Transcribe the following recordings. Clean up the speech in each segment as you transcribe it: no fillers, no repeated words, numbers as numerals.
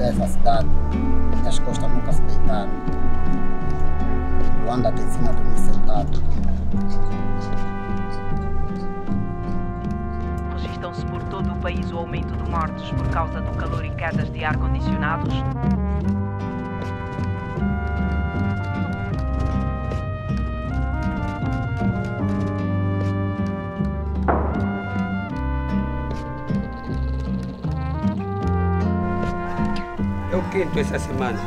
essa cidade, minhas costas nunca se deitaram. Luanda te ensina a dormir sentado. Registram-se por todo o país o aumento de mortes por causa do calor e quedas de ar-condicionados. É o quinto essa semana.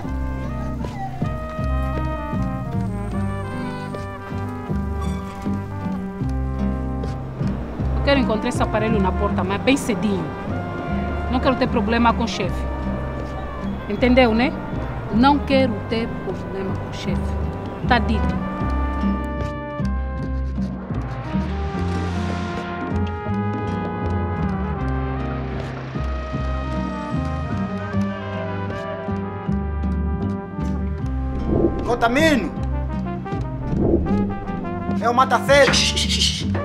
Eu quero encontrar esse aparelho na porta, mas bem cedinho. Não quero ter problema com o chefe. Entendeu, né? Não quero ter problema com o chefe. Tá dito. Contamino! É o mata-sede!